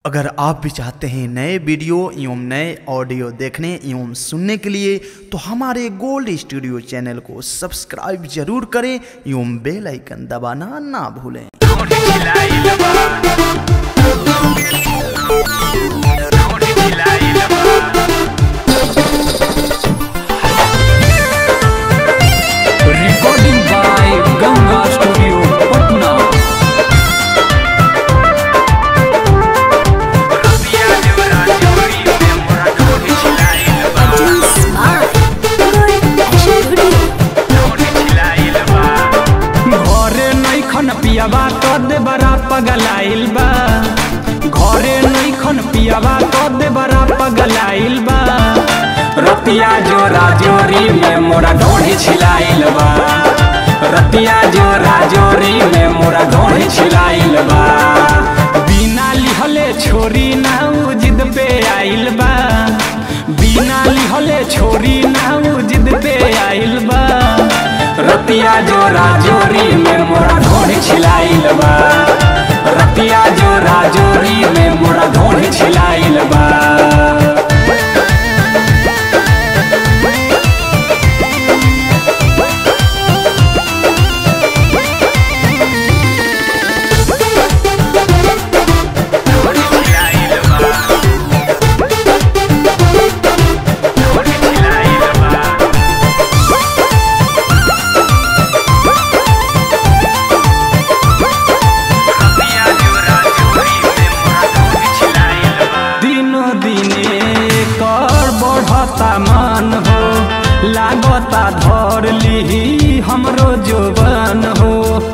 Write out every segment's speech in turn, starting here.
अगर आप भी चाहते हैं नए वीडियो एवं नए ऑडियो देखने एवं सुनने के लिए तो हमारे गोल्ड स्टूडियो चैनल को सब्सक्राइब जरूर करें एवं बेल आइकन दबाना ना भूलें। Recording by Ganga studio Patna. घरे नैखन पियाबा कद बड़ा पगलाइल बा, घरे नैखन पियाबा कद बड़ा पगलाइल बा। रतिया जोरा जोरी में मोरा ढोढ़ी छिलाइल बा, रतिया जोरा जोरी में मोरा ढोढ़ी छिलाइल बा। बिना लिहले छोरी ना उ जिद पे आइल बा, बिना लिहले छोरी ना उ जिद पे आइल बा। रतिया जोरा जोरी में मोरा ढोढ़ी छिलाइल बा, रतिया जोरा जोरी में मोरा ढोढ़ी छिलाइल बा। मन हो लागता धर ली हमरो जोबन हो,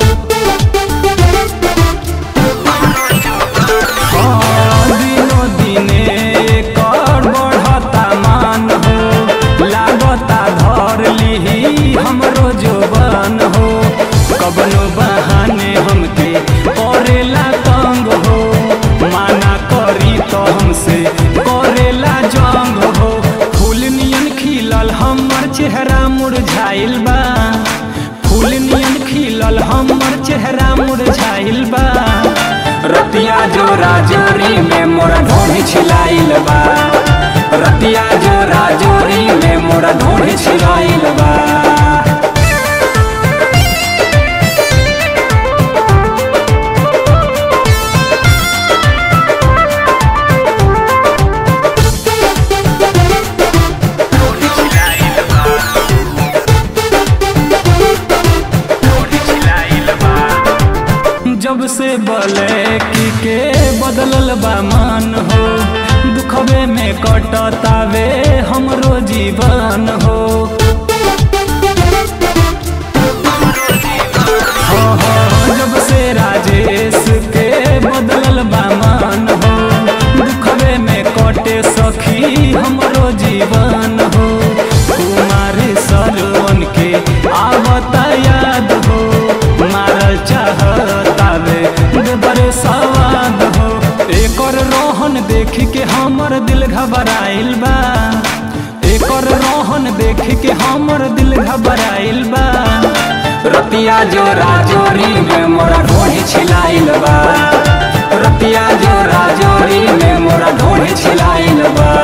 दिनो दिने कर बढ़ता मान हो लागता धर ली हमरो जोबन हो। कबनो बहाने हमके करेला तंग हो, माना करी तो हमसे करेला जंग हो। हमर चेहरा मुरझाइल बा, फूल नियन खिलल हमर चेहरा मुरझाइल बा। रतिया जोरा जोरी में मोरा ढोढ़ी छिलाइल बा, रतिया जोरा जोरी में मोरा ढोढ़ी छिलाइल बा। जब से बलैकी के बदलल बा मन हो, दुखबे में कटतावे हमरो जीवन हो। जब से राजेश के बदलल बा मन हो, दुखबे में कटे सखी हमरो जीवन हो। कुमारी सरवन के आवता याद हो, मारल चाहतावे बड़े सवाद हो। एकर रोहन देख के हमर दिल घबराइल बा, एकर रोहन देख के हमर दिल घबराइल बा। रतिया जोरा जोरी में मोरा ढोढ़ी छिलाइल बा, रतिया जोरा जोरी में मोरा ढोढ़ी छिलाइल बा।